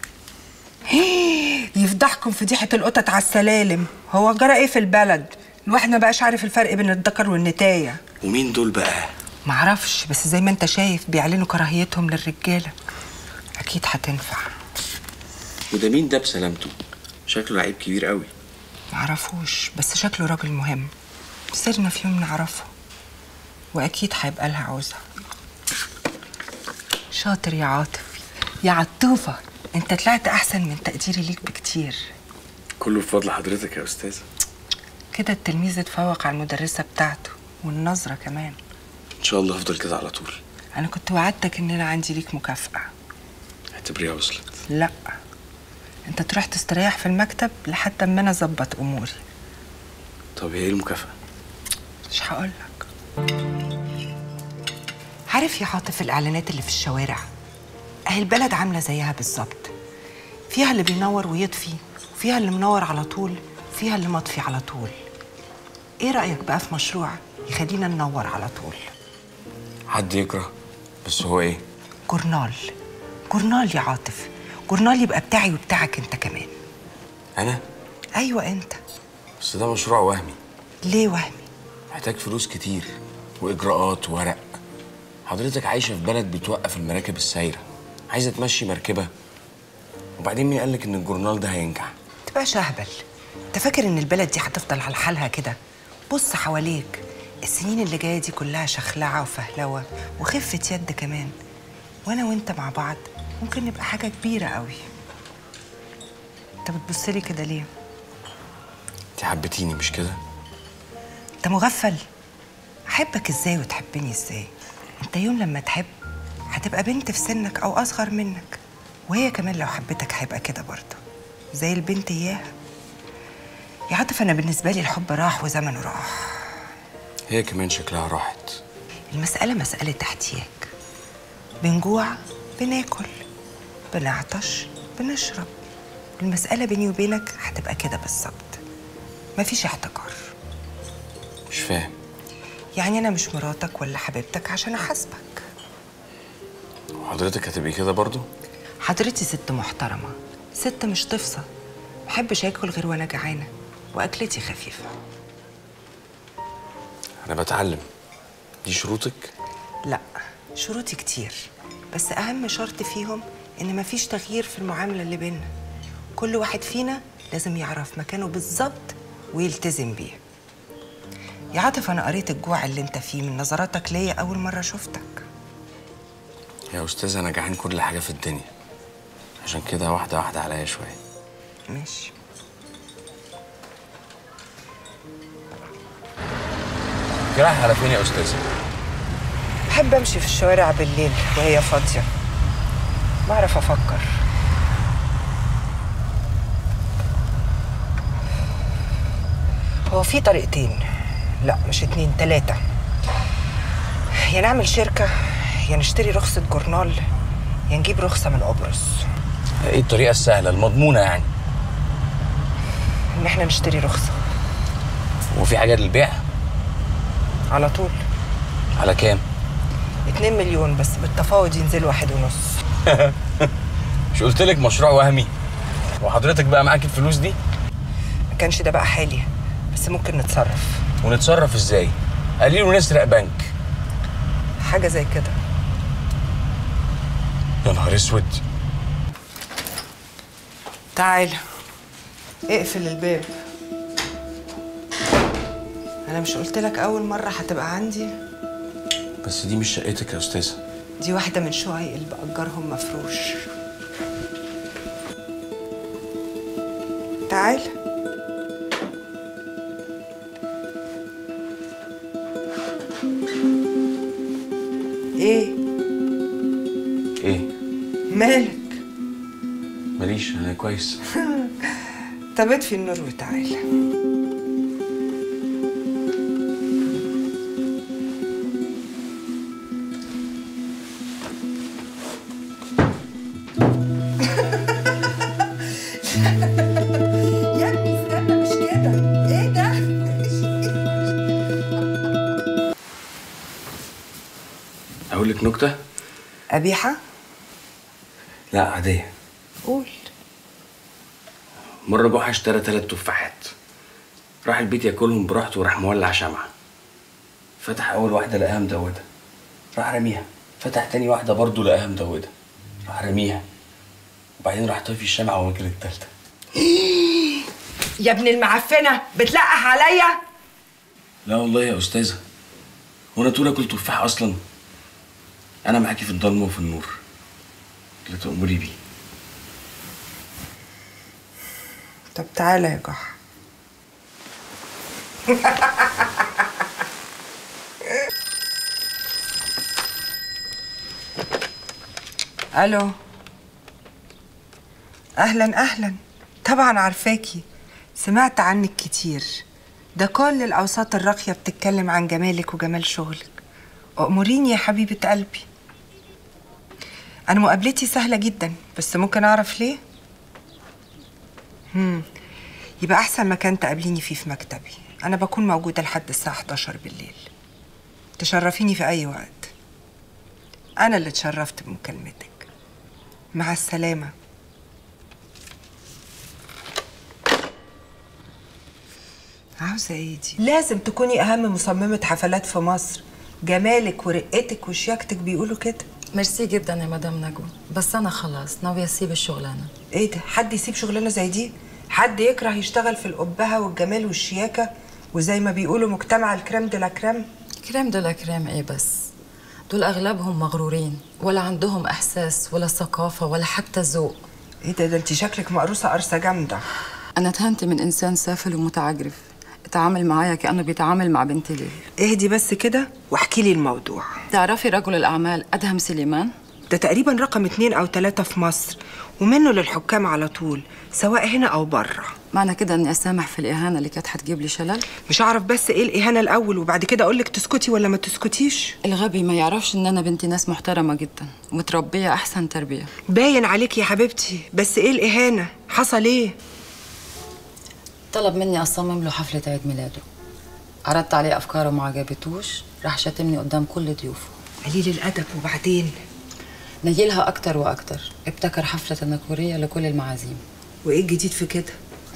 يفضحكم فضيحه القطط على السلالم. هو جرى ايه في البلد؟ الواحد ما بقاش عارف الفرق بين الذكر والنتايه. ومين دول بقى؟ معرفش، بس زي ما انت شايف بيعلنوا كراهيتهم للرجاله. اكيد هتنفع. وده مين ده بسلامته؟ شكله لعيب كبير قوي. معرفوش، بس شكله راجل مهم. سيرنا في يوم نعرفه، واكيد هيبقى لها عوزه. شاطر يا عاطف يا عطوفه، انت طلعت احسن من تقديري ليك بكتير. كله بفضل حضرتك يا استاذه. كده التلميذ اتفوق على المدرسه بتاعته والنظره كمان. ان شاء الله افضل كده على طول. انا كنت وعدتك ان انا عندي ليك مكافاه. اعتبريها وصلت. لا، انت تروح تستريح في المكتب لحد اما انا اظبط اموري. طب ايه المكافاه؟ مش هقولك. عارف يا عاطف الاعلانات اللي في الشوارع؟ اهي البلد عامله زيها بالظبط. فيها اللي بينور ويطفي، وفيها اللي منور على طول، وفيها اللي مطفي على طول. ايه رايك بقى في مشروع يخلينا ننور على طول؟ حد يكره، بس هو ايه؟ جورنال. جورنال يا عاطف، جورنال يبقى بتاعي وبتاعك انت كمان. انا؟ ايوه انت. بس ده مشروع وهمي. ليه وهمي؟ محتاج فلوس كتير واجراءات وورق. حضرتك عايشه في بلد بتوقف المراكب السايره، عايزه تمشي مركبه. وبعدين مين قالك ان الجورنال ده هينجح؟ تبقاش اهبل. انت فاكر ان البلد دي هتفضل على حالها كده؟ بص حواليك، السنين اللي جايه دي كلها شخلعه وفهلوه وخفه يد كمان. وانا وانت مع بعض ممكن نبقى حاجه كبيره قوي. انت بتبصلي كده ليه؟ انت حبيتيني مش كده؟ انت مغفل. احبك ازاي وتحبني ازاي؟ انت يوم لما تحب هتبقى بنت في سنك او اصغر منك، وهي كمان لو حبتك هيبقى كده برضه زي البنت اياها. يا عاطف انا بالنسبه لي الحب راح وزمنه راح. هي كمان شكلها راحت. المساله مساله احتياج. بنجوع بناكل، بنعطش بنشرب. المساله بيني وبينك هتبقى كده بالظبط، مفيش احتكار. مش فاهم. يعني انا مش مراتك ولا حبيبتك عشان احاسبك. وحضرتك هتبقي كده برضو؟ حضرتي ست محترمه، ست مش تفصى، بحبش اكل غير وانا جعانه، واكلتي خفيفه. انا بتعلم. دي شروطك؟ لا، شروطي كتير، بس اهم شرط فيهم ان مفيش تغيير في المعامله اللي بينا. كل واحد فينا لازم يعرف مكانه بالظبط ويلتزم بيه. يا عاطف، انا قريت الجوع اللي انت فيه من نظراتك ليا اول مره شفتك. يا استاذه انا جعان كل حاجه في الدنيا، عشان كده واحده واحده عليا شويه. ماشي. رايح على فين يا استاذه؟ بحب امشي في الشوارع بالليل وهي فاضيه، بعرف افكر. هو في طريقتين، لا مش اتنين، تلاتة. يا نعمل شركة، يا نشتري رخصة جورنال، يا نجيب رخصة من قبرص. ايه الطريقة السهلة المضمونة يعني؟ إن احنا نشتري رخصة. وفي حاجة للبيع؟ على طول. على كام؟ اتنين مليون، بس بالتفاوض ينزل واحد ونص. مش قلتلك مشروع وهمي؟ وحضرتك بقى معاك الفلوس دي؟ ما كانش ده بقى حالي، بس ممكن نتصرف. ونتصرف ازاي؟ قليل ونسرق بنك. حاجة زي كده. يا نهار اسود. تعال اقفل الباب. انا مش قلتلك اول مرة هتبقى عندي؟ بس دي مش شقتك يا استاذة. دي واحدة من شقق اللي بأجرهم مفروش. تعال. ايه؟ ايه؟ مالك؟ ماليش، انا كويس. طب اطفي النور وتعال. يا ابني استنى، مش كده. ايه ده؟ اقول لك نكتة؟ قبيحة؟ لا عادية. قول. مرة جحا اشترى تلات تفاحات، راح البيت ياكلهم براحته وراح مولع شمعة. فتح أول واحدة لقاها مدودة، راح رميها. فتح تاني واحدة برضه لقاها مدودة، راح رميها. وبعدين راح طافي الشمعة واكل التالتة. يا ابن المعفنة، بتلقح عليا؟ لا والله يا أستاذة، هو أنا طول آكل تفاح أصلا؟ أنا معاكي في الضلمة وفي النور، اللي تأمري بيه. طب تعالى يا جحا. الو. اهلا اهلا، طبعا عارفاكي، سمعت عنك كتير. ده كل الاوساط الراقيه بتتكلم عن جمالك وجمال شغلك. أأمريني يا حبيبه قلبي. انا مقابلتي سهله جدا، بس ممكن اعرف ليه؟ امم يبقى احسن مكان تقابليني فيه في مكتبي. انا بكون موجوده لحد الساعه حداشر بالليل. تشرفيني في اي وقت. انا اللي اتشرفت بمكالمتك. مع السلامه. عاوزه ايه دي؟ لازم تكوني اهم مصممه حفلات في مصر. جمالك ورقتك وشياكتك بيقولوا كده. ميرسي جدا يا مدام نجوى، بس انا خلاص ناويه اسيب الشغلانه. ايه ده؟ حد يسيب شغلانه زي دي؟ حد يكره يشتغل في الأبهة والجمال والشياكة وزي ما بيقولوا مجتمع الكريم دو لا كريم؟ كريم دو لا كريم ايه بس؟ دول اغلبهم مغرورين، ولا عندهم احساس ولا ثقافه ولا حتى ذوق. ايه ده؟ ده انت شكلك مقروصه قرصه جامده. انا اتهنت من انسان سافل ومتعجرف، اتعامل معايا كانه بيتعامل مع بنت ليل. اهدي بس كده واحكي لي الموضوع. تعرفي رجل الاعمال ادهم سليمان؟ ده تقريبا رقم اتنين او تلاتة في مصر، ومنه للحكام على طول، سواء هنا او بره. معنى كده اني اسامح في الاهانه اللي كانت هتجيب لي شلل؟ مش هعرف بس ايه الاهانه الاول وبعد كده اقول لك تسكتي ولا ما تسكتيش. الغبي ما يعرفش ان انا بنتي ناس محترمه جدا ومتربيه احسن تربيه. باين عليك يا حبيبتي، بس ايه الاهانه؟ حصل ايه؟ طلب مني اصمم له حفله عيد ميلاده، عرضت عليه افكاره وما عجبتوش، راح شتمني قدام كل ضيوفه. قليل الادب. وبعدين؟ نيلها اكتر واكتر، ابتكر حفله تنكريه لكل المعازيم. وايه الجديد في كده؟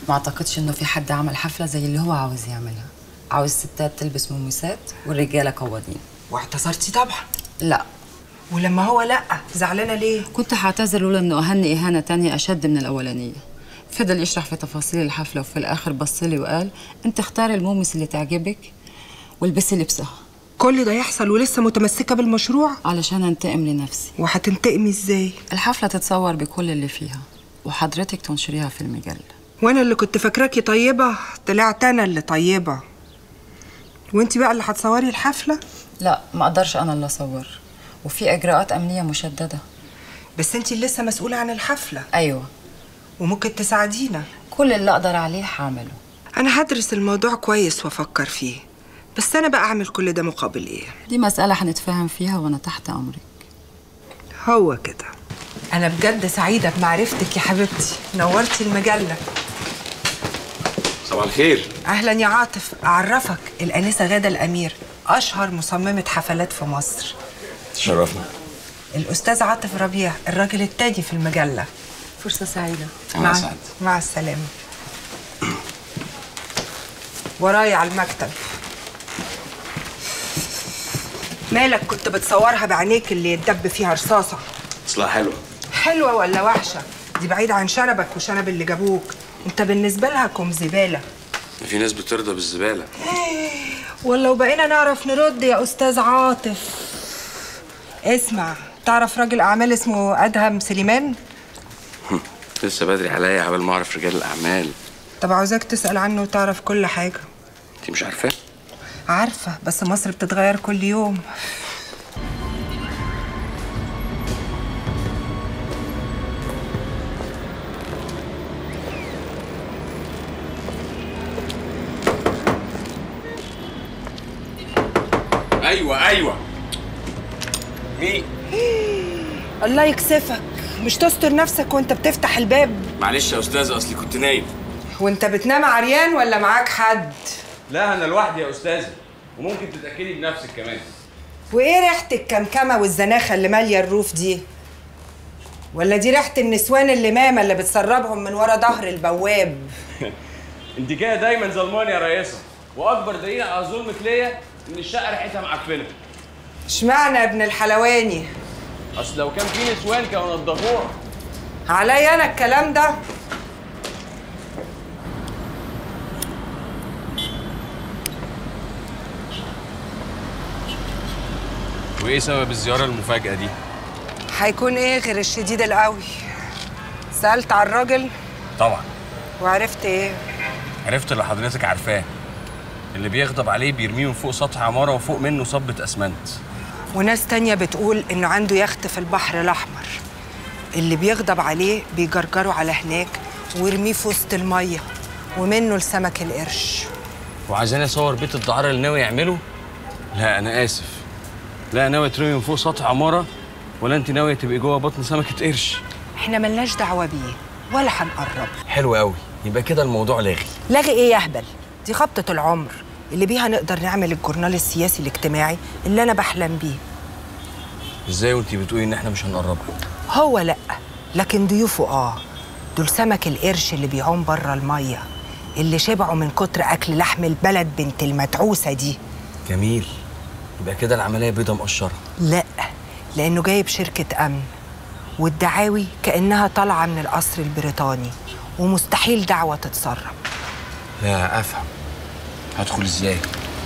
ما اعتقدش انه في حد عمل حفله زي اللي هو عاوز يعملها. عاوز الستات تلبس مميسات والرجاله قوادين. واعتذرتي طبعا؟ لا. ولما هو لا زعلانه ليه؟ كنت هعتذر لولا انه اهني اهانه تانية اشد من الاولانيه. فضل يشرح في تفاصيل الحفله وفي الاخر بصلي وقال انت اختاري المومس اللي تعجبك والبسي لبسها. كل ده يحصل ولسه متمسكه بالمشروع؟ علشان انتقم لنفسي. وهتنتقمي ازاي؟ الحفله تتصور بكل اللي فيها وحضرتك تنشريها في المجله. وانا اللي كنت فاكراكي طيبه طلعت انا اللي طيبه. وانتي بقى اللي هتصوري الحفله؟ لا ما اقدرش انا اللي اصور، وفي اجراءات امنيه مشدده. بس انتي اللي لسه مسؤوله عن الحفله. ايوه. وممكن تساعدينا. كل اللي اقدر عليه هعمله. انا هدرس الموضوع كويس وافكر فيه، بس انا بقى اعمل كل ده مقابل ايه؟ دي مساله هنتفاهم فيها وانا تحت امرك. هو كده. انا بجد سعيده بمعرفتك يا حبيبتي، نورتي المجله. صباح الخير. اهلا يا عاطف، اعرفك الانسه غاده الامير، اشهر مصممه حفلات في مصر. تشرفنا. الاستاذ عاطف ربيع، الراجل التاني في المجله. فرصه سعيده. مع سعد. مع السلامه. ورايا على المكتب. مالك كنت بتصورها بعينيك اللي يتدب فيها رصاصه؟ اصلها حلوه. حلوه ولا وحشه؟ دي بعيده عن شنبك وشنب اللي جابوك، انت بالنسبه لها كوم زباله. في ناس بترضى بالزباله. والله وبقينا نعرف نرد يا استاذ عاطف. اسمع، تعرف راجل اعمال اسمه ادهم سليمان؟ لسه بدري عليا عبال ما اعرف رجال الاعمال. طب عاوزاك تسال عنه وتعرف كل حاجه. انت مش عارفاه؟ عارفه، بس مصر بتتغير كل يوم. ايوه ايوه. مين؟ الله يكسفك، مش تستر نفسك وانت بتفتح الباب؟ معلش يا استاذ اصلي كنت نايم. وانت بتنام عريان ولا معاك حد؟ لا انا لوحدي يا استاذه، وممكن تتاكدي بنفسك كمان. وايه ريحه الكمكمه والزناخه اللي ماليه الروف دي؟ ولا دي ريحه النسوان اللي ماما اللي بتسربهم من ورا ظهر البواب؟ انت كده دايما ظلماني يا رئيسه، واكبر دليل على ظلمك ليا ان الشقه ريحتها معفنه. اشمعنى يا ابن الحلواني؟ اصل لو كان في نسوان كانوا نضفوها. عليا انا الكلام ده؟ وايه سبب الزياره المفاجاه دي؟ هيكون ايه غير الشديد القوي؟ سالت على الراجل؟ طبعا. وعرفت ايه؟ عرفت اللي حضرتك عارفاه، اللي بيغضب عليه بيرميه من فوق سطح عماره وفوق منه صبة اسمنت. وناس تانية بتقول انه عنده يخت في البحر الاحمر، اللي بيغضب عليه بيجرجره على هناك ويرميه في وسط الميه ومنه لسمك القرش. وعايزاني اصور بيت الدعاره اللي ناوي يعمله؟ لا انا اسف، لا ناوي ترمي من فوق سطح عماره ولا انت ناويه تبقي جوه بطن سمكه قرش؟ احنا ملناش دعوه بيه ولا هنقرب. حلو قوي، يبقى كده الموضوع لاغي. لاغي ايه يا هبل؟ دي خبطه العمر اللي بيها نقدر نعمل الجورنال السياسي الاجتماعي اللي انا بحلم بيه. ازاي وانت بتقولي ان احنا مش هنقرب؟ هو لا، لكن ضيوفه اه. دول سمك القرش اللي بيعوم بره الميه، اللي شبعوا من كتر اكل لحم البلد بنت المتعوسه دي. جميل، يبقى كده العمليه بيضه مقشره. لا، لانه جايب شركه امن، والدعاوي كانها طالعه من القصر البريطاني، ومستحيل دعوه تتسرب. لا افهم، هدخل ازاي؟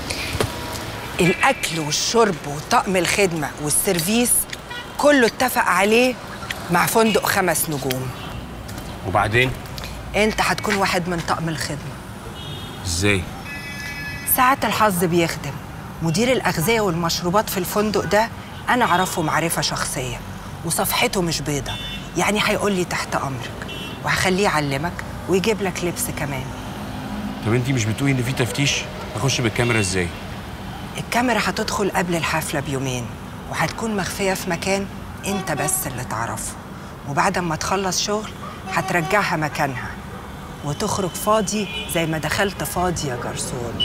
الاكل والشرب وطقم الخدمه والسيرفيس كله اتفق عليه مع فندق خمس نجوم. وبعدين؟ انت هتكون واحد من طقم الخدمه. ازاي؟ ساعات الحظ بيخدم. مدير الاغذيه والمشروبات في الفندق ده انا اعرفه معرفه شخصيه، وصفحته مش بيضه، يعني هيقول لي تحت امرك، وهخليه يعلمك ويجيب لك لبس كمان. طب انتي مش بتقولي ان في تفتيش؟ اخش بالكاميرا ازاي؟ الكاميرا هتدخل قبل الحفله بيومين، وهتكون مخفيه في مكان انت بس اللي تعرفه، وبعد ما تخلص شغل هترجعها مكانها وتخرج فاضي زي ما دخلت فاضي يا جرسون.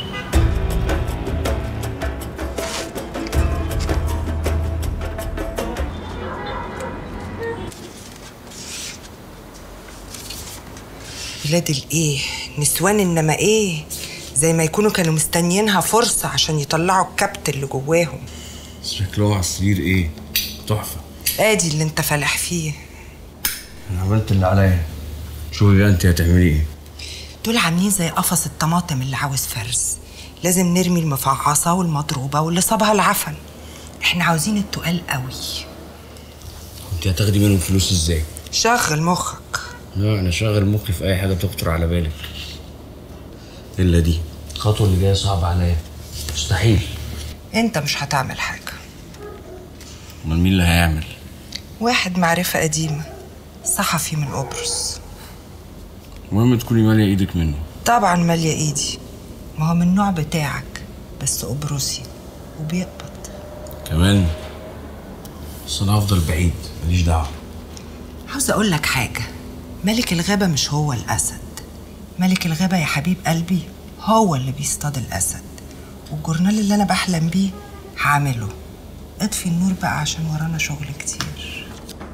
ولاد الايه نسوان، انما ايه زي ما يكونوا كانوا مستنيينها فرصه عشان يطلعوا الكبت اللي جواهم. شكلهم عصير ايه تحفه. ادي اللي انت فالح فيه. انا عملت اللي عليا، شوفي بقى انت هتعملي ايه. دول عاملين زي قفص الطماطم اللي عاوز فرز، لازم نرمي المفعصه والمضروبه واللي صابها العفن. احنا عاوزين التقال قوي. انت هتاخدي منهم فلوس ازاي؟ شغل مخك. لا انا شغل مخي في اي حاجه تخطر على بالك، الا دي الخطوه اللي جايه صعبه عليا، مستحيل. انت مش هتعمل حاجه. امال مين اللي هيعمل؟ واحد معرفه قديمه، صحفي من قبرص. المهم تكوني ماليه ايدك منه. طبعا ماليه ايدي، ما هو من النوع بتاعك بس قبرصي وبيقبض كمان. بس انا هفضل بعيد، ماليش دعوه. عاوزه اقول لك حاجه، ملك الغابه مش هو الاسد، ملك الغابه يا حبيب قلبي هو اللي بيصطاد الاسد. والجورنال اللي انا بحلم بيه هعمله. اطفي النور بقى عشان ورانا شغل كتير.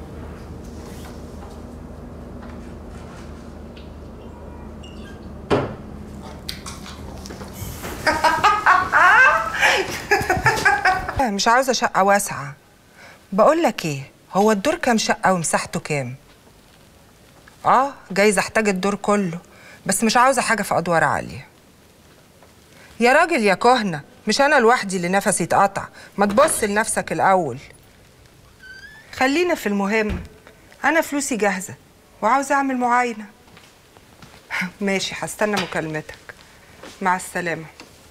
مش عاوزه شقه واسعه. بقول لك ايه، هو الدور كام شقه ومساحته كام؟ اه جايز احتاج الدور كله، بس مش عاوزه حاجه في ادوار عاليه. يا راجل يا كهنه، مش انا لوحدي اللي نفسي اتقطع، ما تبص لنفسك الاول. خلينا في المهم. انا فلوسي جاهزه وعاوزه اعمل معاينه. ماشي، هستنى مكالمتك. مع السلامه.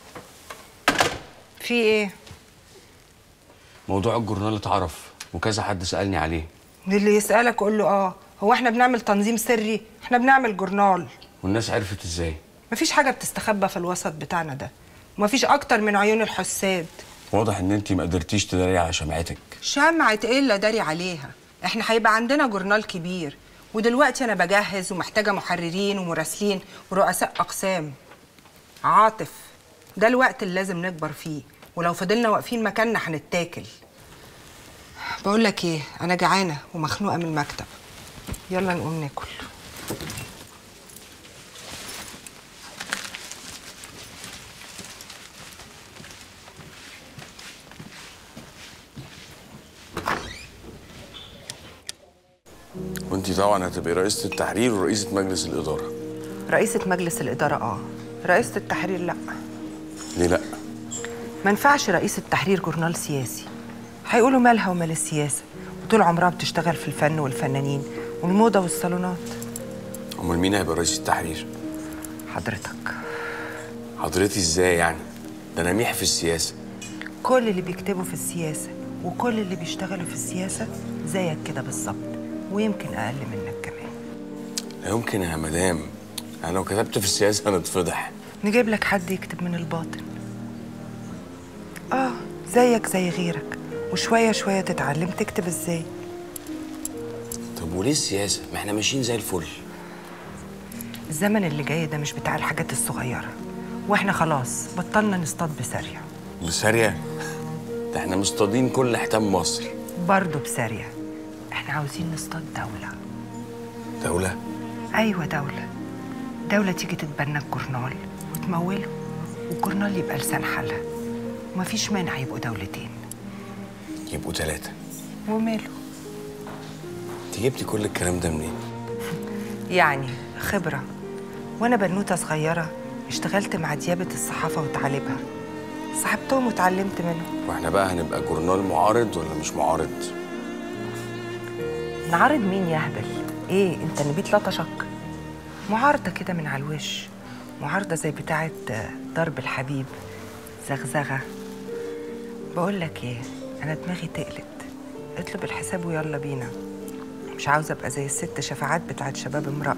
في ايه؟ موضوع الجورنال اتعرف وكذا حد سالني عليه. اللي يسالك قول له اه. هو احنا بنعمل تنظيم سري؟ احنا بنعمل جورنال. والناس عرفت ازاي؟ مفيش حاجه بتستخبى في الوسط بتاعنا ده، ومفيش اكتر من عيون الحساد. واضح ان انت ما قدرتيش تداري على شمعتك. شمعة ايه اللي داري عليها؟ احنا هيبقى عندنا جورنال كبير، ودلوقتي انا بجهز ومحتاجه محررين ومراسلين ورؤساء اقسام. عاطف، ده الوقت اللي لازم نكبر فيه، ولو فضلنا واقفين مكاننا هنتاكل. بقول لك ايه، انا جعانه ومخنوقه من المكتب، يلا نقوم ناكل. وانتي طبعا هتبقي رئيسة التحرير ورئيسة مجلس الإدارة. رئيسة مجلس الإدارة اه، رئيسة التحرير لا. ليه لا؟ ما ينفعش رئيسة تحرير جورنال سياسي، هيقولوا مالها ومال السياسة، وطول عمرها بتشتغل في الفن والفنانين والموضة والصالونات. أمال مين هيبقى رئيس التحرير؟ حضرتك. حضرتي ازاي يعني؟ ده أنا ميح في السياسة. كل اللي بيكتبوا في السياسة وكل اللي بيشتغلوا في السياسة زيك كده بالظبط، ويمكن أقل منك كمان. لا يمكن يا مدام، أنا لو كتبت في السياسة هنتفضح. نجيب لك حد يكتب من الباطن. آه زيك زي غيرك، وشوية شوية تتعلم تكتب ازاي. طب وليه السياسة؟ ما احنا ماشيين زي الفل. الزمن اللي جاي ده مش بتاع الحاجات الصغيرة، واحنا خلاص بطلنا نصطاد بسارية. بسارية؟ ده احنا مصطادين كل حيتان مصر. برضه بسارية. احنا عاوزين نصطاد دولة. دولة؟ أيوة دولة. دولة تيجي تتبنى الجورنال وتموله، والجورنال يبقى لسان حالها، ومفيش مانع يبقوا دولتين. يبقوا ثلاثة. وماله؟ انت جبتي كل الكلام ده منين؟ يعني خبرة. وأنا بنوتة صغيرة اشتغلت مع ديابة الصحافة وتعاليبها، صاحبتهم وتعلمت منهم. واحنا بقى هنبقى جورنال معارض ولا مش معارض؟ نعارض مين يا هبل؟ ايه انت نبيت لطشك؟ معارضة كده من على الوش، معارضة زي بتاعة ضرب الحبيب، زغزغة. بقول لك ايه، انا دماغي تقلت، اطلب الحساب ويلا بينا. مش عاوزة ابقى زي الست شفاعات بتاعة شباب امرأة.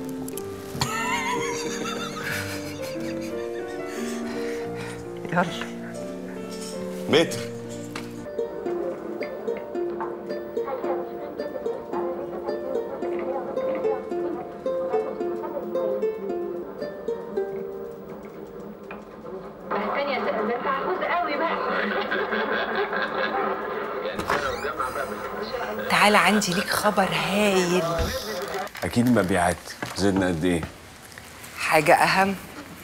يلا. متر. تعالى عندي ليك خبر هايل. اكيد مبيعات. زدنا قد ايه؟ حاجة أهم.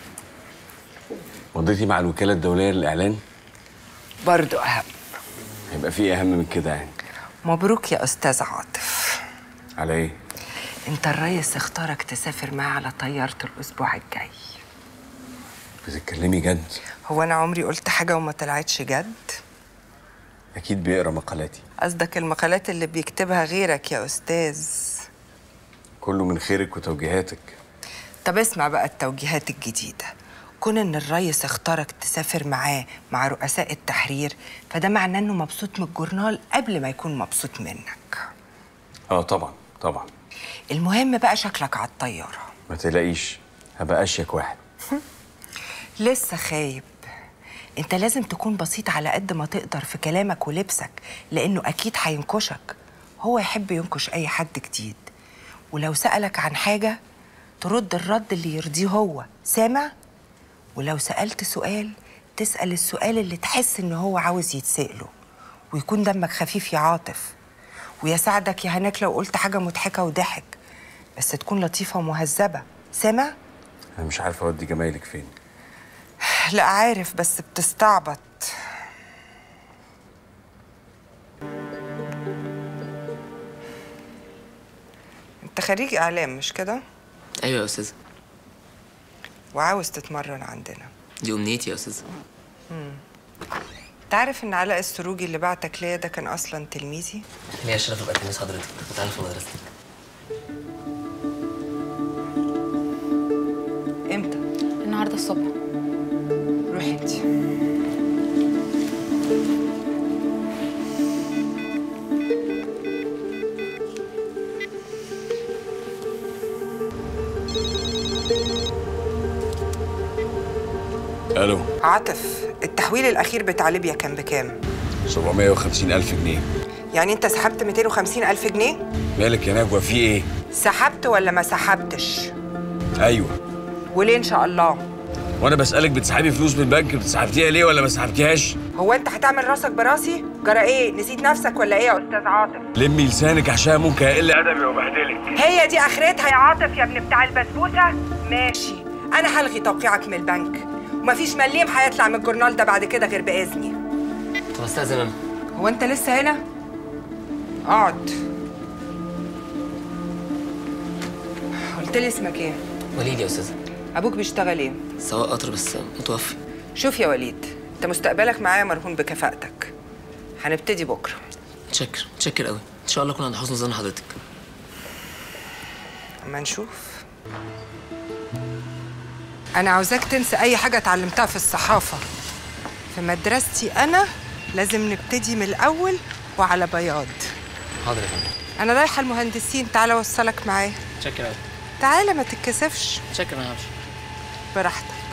مضيتي مع الوكالة الدولية للإعلان؟ برضو أهم. هيبقى في أهم من كده يعني. مبروك يا أستاذ عاطف. على إيه؟ أنت الريس اختارك تسافر معاه على طيارة الأسبوع الجاي. بتتكلمي جد؟ هو أنا عمري قلت حاجة وما طلعتش جد؟ أكيد بيقرا مقالاتي. قصدك المقالات اللي بيكتبها غيرك يا أستاذ. كله من خيرك وتوجيهاتك. طب اسمع بقى التوجيهات الجديدة. كون إن الريس اختارك تسافر معاه مع رؤساء التحرير، فده معناه إنه مبسوط من الجورنال قبل ما يكون مبسوط منك. اه طبعا طبعا. المهم بقى شكلك على الطيارة. ما تلاقيش، هبقى أشيك واحد. لسه خايب. انت لازم تكون بسيط على قد ما تقدر في كلامك ولبسك، لانه اكيد هينكشك. هو يحب ينكش اي حد جديد، ولو سألك عن حاجة ترد الرد اللي يرضيه هو. سامع؟ ولو سألت سؤال تسأل السؤال اللي تحس ان هو عاوز يتسأله، ويكون دمك خفيف يا عاطف. ويساعدك يا هناك لو قلت حاجة مضحكة وضحك، بس تكون لطيفة ومهذبة. سامع؟ أنا مش عارفة أودي جمايلك فين. لا عارف، بس بتستعبط. انت خريج اعلام مش كده؟ ايوه يا استاذه. وعاوز تتمرن عندنا؟ دي امنيتي يا استاذه. امم انت عارف ان علاء السروجي اللي بعتك ليا ده كان اصلا تلميذي؟ ليا الشرف ابقى تلميذ حضرتك، بتعلم في مدرستك. امتى؟ النهارده الصبح. روحي انت. الو عاطف، التحويل الاخير بتاع ليبيا كان بكام؟ سبعمية وخمسين ألف جنيه. يعني انت سحبت مئتين وخمسين ألف جنيه؟ مالك يا نجوى في ايه؟ سحبت ولا ما سحبتش؟ ايوه. وليه ان شاء الله؟ وانا بسألك بتسحبي فلوس من البنك، بتسحبتيها ليه ولا ما سحبتيهاش؟ هو انت هتعمل راسك براسي؟ جرى ايه؟ نسيت نفسك ولا ايه يا استاذ عاطف؟ لمي لسانك عشان ممكن اقل ادبي وبهدلك. هي دي اخرتها يا عاطف يا ابن بتاع البسبوسه؟ ماشي، انا هلغي توقيعك من البنك، ومفيش مليم هيطلع من الجورنال ده بعد كده غير باذني. طب استاذن انا. هو انت لسه هنا؟ اقعد. قلت لي اسمك ايه؟ وليد يا استاذه. ابوك بيشتغل ايه؟ سواق قطر بس متوفي. شوف يا وليد، انت مستقبلك معايا مرهون بكفاءتك. هنبتدي بكره. متشكر متشكر قوي، ان شاء الله اكون عند حسن ظن حضرتك. اما نشوف. انا عاوزاك تنسى اي حاجه اتعلمتها في الصحافه. في مدرستي انا لازم نبتدي من الاول وعلى بياض. حاضر يا فندم. انا رايحه المهندسين، تعالى اوصلك معايا. متشكر قوي. تعالى ما تتكسفش. متشكر، انا همشي. براحتك.